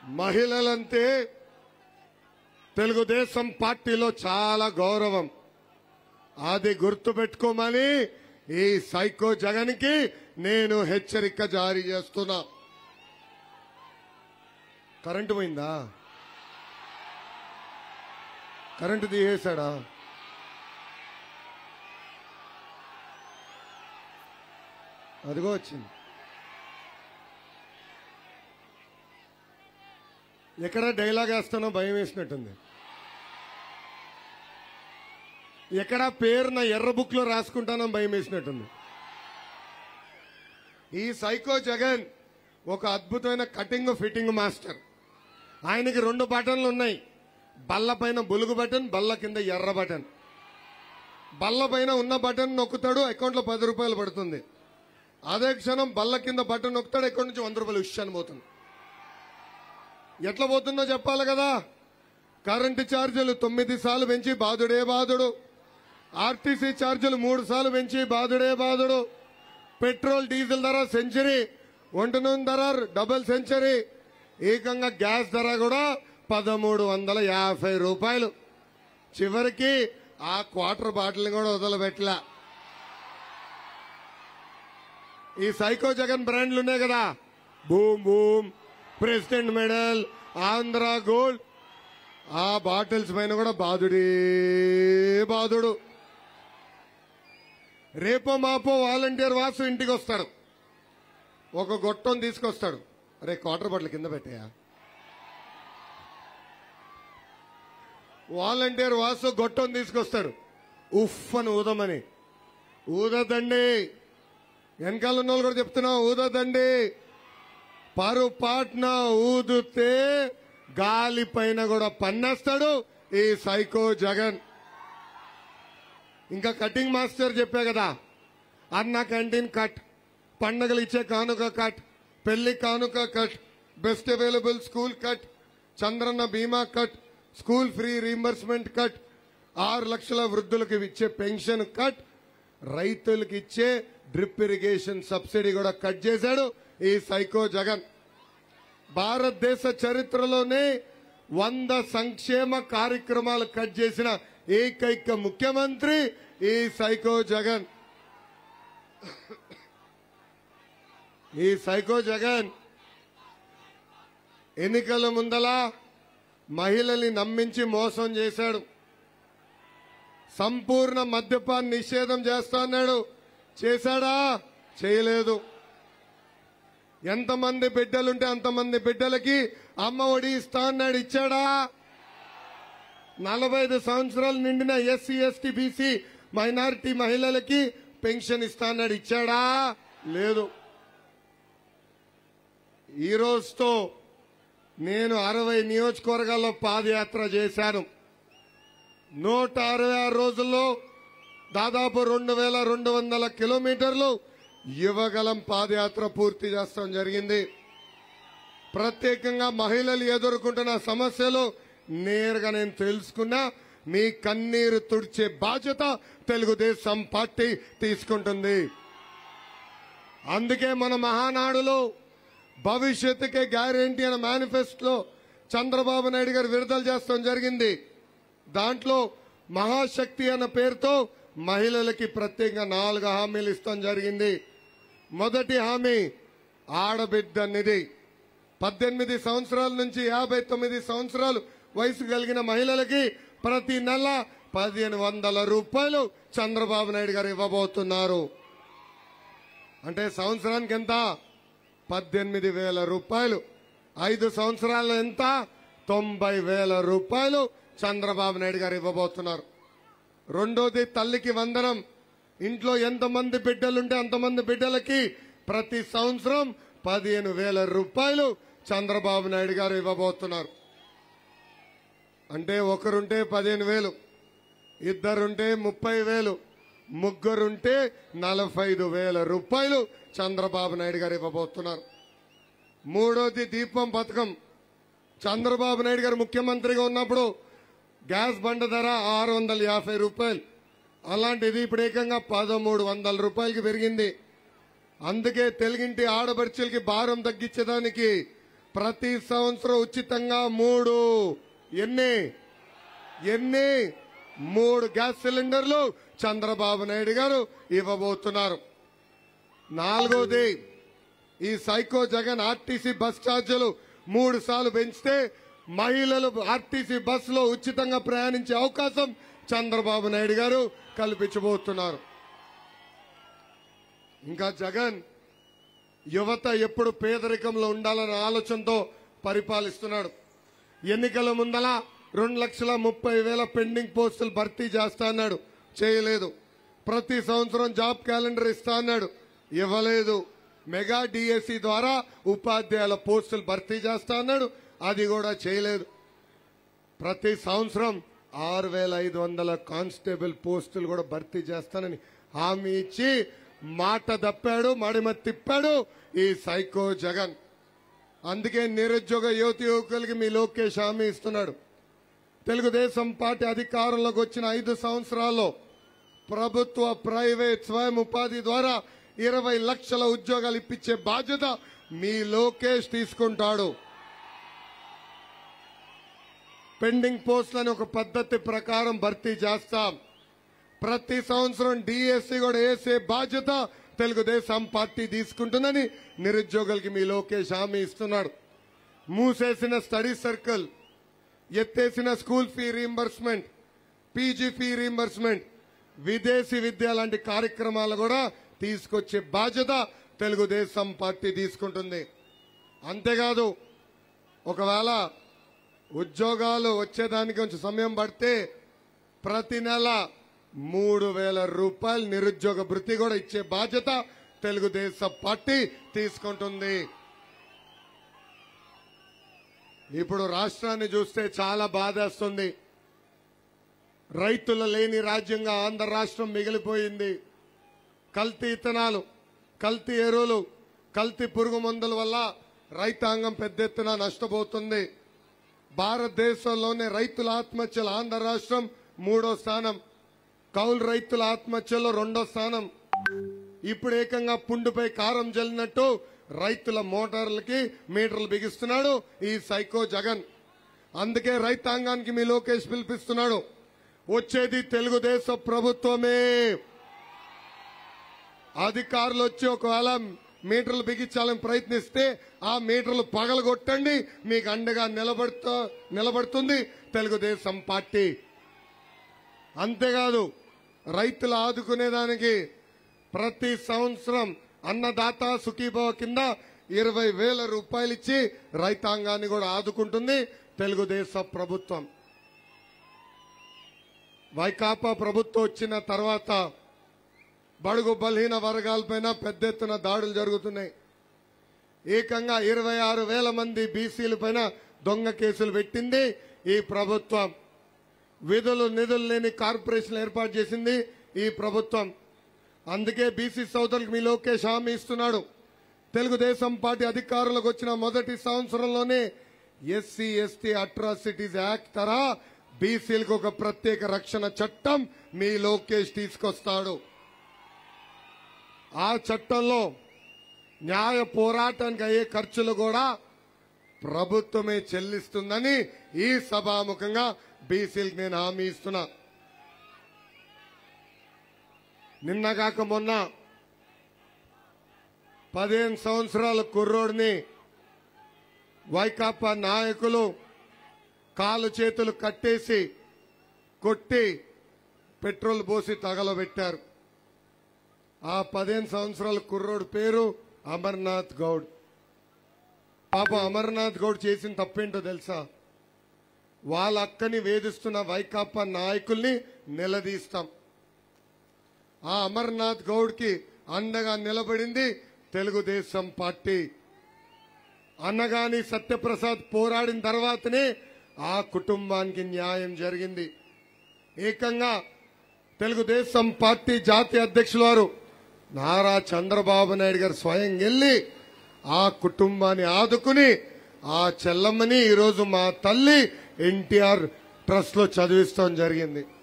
మహిళలంటే తెలుగుదేశం పార్టీలో చాలా గౌరవం. అది గుర్తుపెట్టుకోమని ఈ సైకో జగన్ కి నేను హెచ్చరిక జారీ చేస్తున్నా. కరెంటు పోయిందా? కరెంటు తీసేశాడా? అదిగో వచ్చింది. ఎక్కడ డైలాగ్ వేస్తానో భయం వేసినట్టుంది. ఎక్కడ పేరు నా ఎర్ర బుక్ లో రాసుకుంటానో భయం వేసినట్టుంది. ఈ సైకో జగన్ ఒక అద్భుతమైన కటింగ్ ఫిట్టింగ్ మాస్టర్. ఆయనకి 2 బటన్లు ఉన్నాయి. బల్ల పైన బులుగు బటన్, బల్ల కింద ఎర్ర బటన్. బల్ల పైన ఉన్న బటన్ నొక్కుతాడు, అకౌంట్లో 10 రూపాయలు పడుతుంది. అదే క్షణం బల్ల కింద బటన్ నొక్కుతాడు, అకౌంట్ నుంచి 100 రూపాయలు ఉష్యాన్ని పోతుంది. ఎట్లా పోతుందో చెప్పాలి కదా. కరెంటు ఛార్జీలు 9 సార్లు పెంచి బాధుడే బాధుడు. ఆర్టీసీ ఛార్జీలు 3 సార్లు పెంచి బాధుడే బాధుడు. పెట్రోల్ డీజిల్ ధర సెంచరీ, వంట నూనె ధర డబుల్ సెంచరీ. ఏకంగా గ్యాస్ ధర కూడా 1350 రూపాయలు. చివరికి ఆ క్వార్టర్ బాటిల్ కూడా వదలబెట్టలా. ఈ సైకో జగన్ బ్రాండ్లు ఉన్నాయి కదా, boom boom, president medal, Andhra gold, ఆ బాటిల్స్ పైన కూడా బాధుడే బాధుడు. రేపో మాపో వాలంటీర్ వాసు ఇంటికి వస్తాడు, ఒక గొట్టం తీసుకొస్తాడు. అరే క్వార్టర్ బాటిల్ కింద పెట్టాయా? వాలంటీర్ వాసు గొట్టం తీసుకొస్తాడు. ఉఫ్ అని ఊదమని. ఊదదండి, వెనకాల ఉన్న వాళ్ళు కూడా చెప్తున్నా, ఊదదండి. పరుపాట్న ఊదితే గాలి పైన కూడా పన్నేస్తాడు ఈ సైకో జగన్. ఇంకా కటింగ్ మాస్టర్ చెప్పా కదా, అన్న క్యాంటీన్ కట్, పండగలు ఇచ్చే కానుక కట్, పెళ్లి కానుక cut, best available school cut, Chandranna బీమా cut, school free reimbursement cut, 6 లక్షల వృద్ధులకు ఇచ్చే పెన్షన్ కట్, రైతులకు ఇచ్చే డ్రిప్ ఇరిగేషన్ సబ్సిడీ కూడా కట్ చేశాడు ఈ సైకో జగన్. భారతదేశ చరిత్రలోనే 100 సంక్షేమ కార్యక్రమాలు కట్ చేసిన ఏకైక ముఖ్యమంత్రి ఈ సైకో జగన్. ఈ సైకో జగన్ ఎన్నికల ముందల మహిళల్ని నమ్మించి మోసం చేశాడు. సంపూర్ణ మద్యపాన నిషేధం చేస్తా అన్నాడు. చేశాడా? చేయలేదు. ఎంతమంది బిడ్డలుంటే అంతమంది బిడ్డలకి అమ్మ ఒడి ఇస్తా అన్నాడు. ఇచ్చాడా? 45 సంవత్సరాలు నిండిన ఎస్సీ ఎస్టీ బీసీ మైనారిటీ మహిళలకి పెన్షన్ ఇస్తా అన్నాడు. ఇచ్చాడా? లేదు. ఈ రోజుతో నేను 60 నియోజకవర్గాల్లో పాదయాత్ర చేశాను. 166 రోజుల్లో దాదాపు 2200 కిలోమీటర్లు యువగలం పాదయాత్ర పూర్తి చేస్తాం జరిగింది. ప్రత్యేకంగా మహిళలు ఎదుర్కొంటున్న సమస్యలు నేరుగా నేను తెలుసుకున్నా. మీ కన్నీరు తుడిచే బాధ్యత తెలుగుదేశం పార్టీ తీసుకుంటుంది. అందుకే మన మహానాడులో భవిష్యత్తుకే గ్యారెంటీ అనే మేనిఫెస్టోలో చంద్రబాబు నాయుడు గారు విడుదల చేస్తాం జరిగింది. దాంట్లో మహాశక్తి అన్న పేరుతో మహిళలకి ప్రత్యేకంగా 4 హామీలు ఇస్తాం జరిగింది. మొదటి హామీ ఆడబిడ్డ నిధి. 18 సంవత్సరాల నుంచి 59 సంవత్సరాలు వయసు కలిగిన మహిళలకి ప్రతి నెల 1500 రూపాయలు చంద్రబాబు నాయుడు గారు ఇవ్వబోతున్నారు. అంటే సంవత్సరానికి ఎంత? 18,000 రూపాయలు. 5 సంవత్సరాలు ఎంత? 90,000 రూపాయలు చంద్రబాబు నాయుడు గారు ఇవ్వబోతున్నారు. రెండోది తల్లికి వందనం. ఇంట్లో ఎంతమంది బిడ్డలుంటే అంతమంది బిడ్డలకి ప్రతి సంవత్సరం 15,000 రూపాయలు చంద్రబాబు నాయుడు గారు ఇవ్వబోతున్నారు. అంటే ఒకరుంటే 15,000, ఇద్దరుంటే 30,000, ముగ్గురుంటే 45,000 రూపాయలు చంద్రబాబు నాయుడు గారు ఇవ్వబోతున్నారు. మూడోది దీపం పథకం. చంద్రబాబు నాయుడు గారు ముఖ్యమంత్రిగా ఉన్నప్పుడు గ్యాస్ బండ ధర 650 రూపాయలు. అలాంటిది ఇప్పుడు ఏకంగా 1,300 రూపాయలకి పెరిగింది. అందుకే తెలుగింటి ఆడపడుచులకి భారం తగ్గించడానికి ప్రతి సంవత్సరం ఉచితంగా ఎన్ని 3 గ్యాస్ సిలిండర్లు చంద్రబాబు నాయుడు గారు ఇవ్వబోతున్నారు. 4వది, ఈ సైకో జగన్ ఆర్టీసీ బస్ ఛార్జీలు 3 సార్లు పెంచితే మహిళలు ఆర్టీసీ బస్సులో ఉచితంగా ప్రయాణించే అవకాశం చంద్రబాబు నాయుడు గారు కల్పించబోతున్నారు. ఇంకా జగన్ యువత ఎప్పుడు పేదరికంలో ఉండాలన్న ఆలోచనతో పరిపాలిస్తున్నాడు. ఎన్నికల ముందల 2,30,000 పెండింగ్ పోస్టులు భర్తీ చేస్తా అన్నాడు, చేయలేదు. ప్రతి సంవత్సరం జాబ్ క్యాలెండర్ ఇస్తా అన్నాడు, ఇవ్వలేదు. మెగా డిఎస్సి ద్వారా ఉపాధ్యాయుల పోస్టులు భర్తీ చేస్తా అన్నాడు, అది కూడా చేయలేదు. ప్రతి సంవత్సరం 6,500 కానిస్టేబుల్ పోస్టులు కూడా భర్తీ చేస్తానని హామీ ఇచ్చి మాట తప్పాడు, మడిమ తిప్పాడు ఈ సైకో జగన్. అందుకే నిరుద్యోగ యువకులకి మీ లోకేష్ హామీ ఇస్తున్నాడు. తెలుగుదేశం పార్టీ అధికారంలోకి వచ్చిన 5 సంవత్సరాల్లో ప్రభుత్వ ప్రైవేట్ స్వయం ఉపాధి ద్వారా 20 లక్షల ఉద్యోగాలు ఇప్పించే బాధ్యత మీ లోకేష్ తీసుకుంటాడు. పెండింగ్ పోస్టులను ఒక పద్ధతి ప్రకారం భర్తీ చేస్తాం. ప్రతి సంవత్సరం డిఎస్సి కూడా వేసే బాధ్యత తెలుగుదేశం పార్టీ తీసుకుంటుందని నిరుద్యోగులకి మీ లోకేష్ హామీ ఇస్తున్నాడు. మూసేసిన స్టడీ సర్కిల్, ఎత్తేసిన school fee reimbursement, PG fee reimbursement, విదేశీ విద్య లాంటి కార్యక్రమాలు కూడా తీసుకొచ్చే బాధ్యత తెలుగుదేశం పార్టీ తీసుకుంటుంది. అంతేకాదు, ఒకవేళ ఉద్యోగాలు వచ్చేదానికి కొంచెం సమయం పడితే ప్రతి నెల 3,000 రూపాయలు నిరుద్యోగ భృతి కూడా ఇచ్చే బాధ్యత తెలుగుదేశం పార్టీ తీసుకుంటుంది. ఇప్పుడు రాష్ట్రాన్ని చూస్తే చాలా బాధేస్తుంది. రైతుల లేని రాజ్యంగా ఆంధ్ర రాష్ట్రం మిగిలిపోయింది. కల్తీ ఇత్తనాలు, కల్తీ ఎరువులు, కల్తీ పురుగు మందుల వల్ల రైతాంగం పెద్ద ఎత్తున నష్టపోతుంది. భారతదేశంలోనే రైతుల ఆత్మహత్యలు ఆంధ్ర రాష్ట్రం 3వ స్థానం, కౌలు రైతుల ఆత్మహత్యలో 2వ స్థానం. ఇప్పుడు ఏకంగా పుండుపై కారం జల్లినట్టు రైతుల మోటార్లకి మీటర్లు బిగిస్తున్నాడు ఈ సైకో జగన్. అందుకే రైతాంగానికి మీ లోకేష్ పిలిపిస్తున్నాడు, వచ్చేది తెలుగుదేశం ప్రభుత్వమే. అధికారులు వచ్చి ఒకవేళ మీటర్లు బిగించాలని ప్రయత్నిస్తే ఆ మీటర్లు పగలగొట్టండి, మీకు అండగా నిలబడుతుంది తెలుగుదేశం పార్టీ. అంతేకాదు, రైతులు ఆదుకునేదానికి ప్రతి సంవత్సరం అన్నదాత సుఖీభవ కింద 20,000 రూపాయలు ఇచ్చి రైతాంగాన్ని కూడా ఆదుకుంటుంది తెలుగుదేశం ప్రభుత్వం. వైకాపా ప్రభుత్వం వచ్చిన తర్వాత బడుగు బలహీన వర్గాలపైన పెద్ద ఎత్తున దాడులు జరుగుతున్నాయి. ఏకంగా 26,000 మంది బీసీల పైన దొంగ కేసులు పెట్టింది ఈ ప్రభుత్వం. నిధులు లేని కార్పొరేషన్ ఏర్పాటు చేసింది ఈ ప్రభుత్వం. అందుకే బీసీ సోదరులకు మీ లోకేష్ హామీ ఇస్తున్నాడు, తెలుగుదేశం పార్టీ అధికారంలోకి వచ్చిన మొదటి సంవత్సరంలోనే ఎస్సీ ఎస్టీ అట్రాసిటీస్ యాక్ట్ తరహా బీసీలకు ఒక ప్రత్యేక రక్షణ చట్టం మీ లోకేష్ తీసుకొస్తాడు. ఆ చట్టంలో న్యాయ పోరాటానికి అయ్యే ఖర్చులు కూడా ప్రభుత్వమే చెల్లిస్తుందని ఈ సభాముఖంగా బీసీలకు నేను హామీ ఇస్తున్నా. నిన్నగాక మొన్న 15 సంవత్సరాల కుర్రోడిని వైకాపా నాయకులు కాలు చేతులు కట్టేసి కొట్టి పెట్రోల్ పోసి తగలబెట్టారు. ఆ 15 సంవత్సరాల కుర్రోడు పేరు అమర్నాథ్ గౌడ్. పాపం అమర్నాథ్ గౌడ్ చేసిన తప్పేంటో తెలుసా? వాళ్ళ అక్కని వేధిస్తున్న వైకాపా నాయకుల్ని నిలదీస్తాం. ఆ అమర్నాథ్ గౌడ్ కి అండగా నిలబడింది తెలుగుదేశం పార్టీ. అన్నగాని సత్యప్రసాద్ పోరాడిన తర్వాతనే ఆ కుటుంబానికి న్యాయం జరిగింది. ఏకంగా తెలుగుదేశం పార్టీ జాతీయ అధ్యక్షులు వారు నారా చంద్రబాబు నాయుడు గారు స్వయం వెళ్లి ఆ కుటుంబాన్ని ఆదుకుని ఆ చెల్లమ్మని ఈరోజు మా తల్లి ఎన్టీఆర్ ట్రస్ట్ లో చదివిస్తాం జరిగింది.